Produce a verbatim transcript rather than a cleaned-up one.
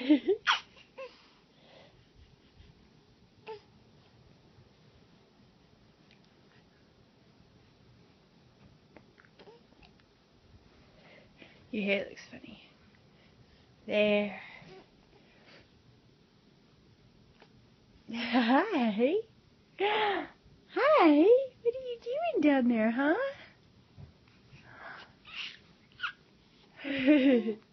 Your hair looks funny. There. Hi. Hi. What are you doing down there, huh?